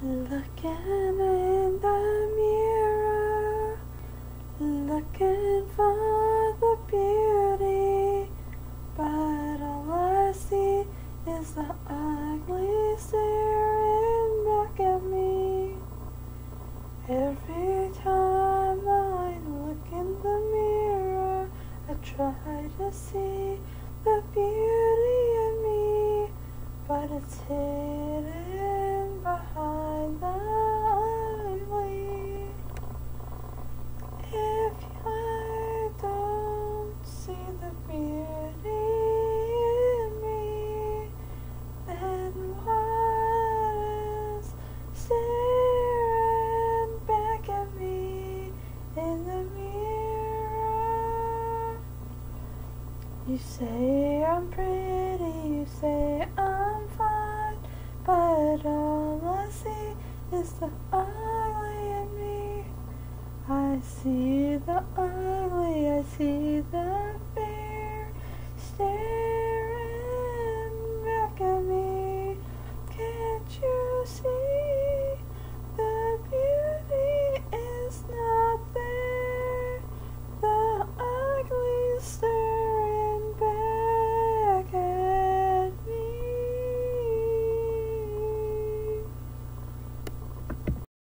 Looking in the mirror, looking for the beauty, but all I see is the ugly staring back at me. Every time I look in the mirror, I try to see the beauty in me, but it's hidden behind the ugly. If I don't see the beauty in me, then what is staring back at me in the mirror? You say I'm pretty, you say I'm fine, but all I see is the ugly in me. I see the ugly, I see the fear staring back at me. Can't you see?